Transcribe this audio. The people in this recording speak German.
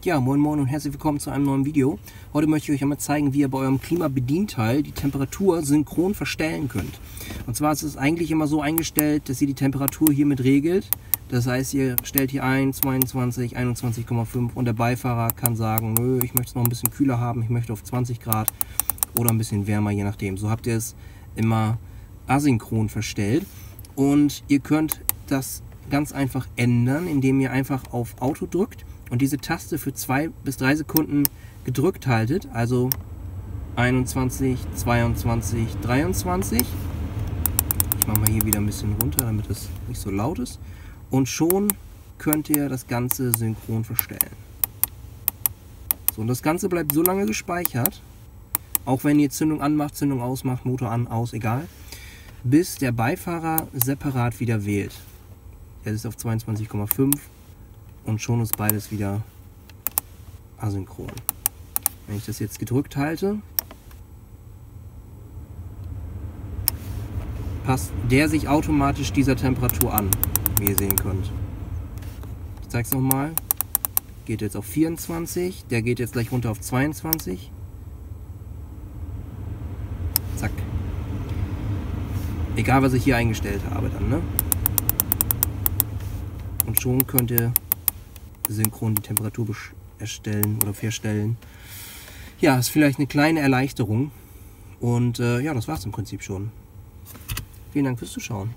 Ja, moin moin und herzlich willkommen zu einem neuen Video. Heute möchte ich euch einmal zeigen, wie ihr bei eurem Klimabedienteil die Temperatur synchron verstellen könnt. Und zwar ist es eigentlich immer so eingestellt, dass ihr die Temperatur hiermit regelt. Das heißt, ihr stellt hier ein 22, 21,5 und der Beifahrer kann sagen, nö, ich möchte es noch ein bisschen kühler haben, ich möchte auf 20 Grad oder ein bisschen wärmer, je nachdem. So habt ihr es immer asynchron verstellt und ihr könnt das ganz einfach ändern, indem ihr einfach auf Auto drückt und diese Taste für 2 bis 3 Sekunden gedrückt haltet, also 21, 22, 23. Ich mache mal hier wieder ein bisschen runter, damit es nicht so laut ist. Und schon könnt ihr das Ganze synchron verstellen. So, und das Ganze bleibt so lange gespeichert, auch wenn ihr Zündung anmacht, Zündung ausmacht, Motor an, aus, egal, bis der Beifahrer separat wieder wählt. Er ist auf 22,5 und schon ist beides wieder asynchron. Wenn ich das jetzt gedrückt halte, passt der sich automatisch dieser Temperatur an, wie ihr sehen könnt. Ich zeige es nochmal. Geht jetzt auf 24, der geht jetzt gleich runter auf 22. Zack. Egal, was ich hier eingestellt habe dann, ne? Und schon könnt ihr synchron die Temperatur erstellen oder verstellen. Ja, ist vielleicht eine kleine Erleichterung. Und ja, das war's im Prinzip schon. Vielen Dank fürs Zuschauen.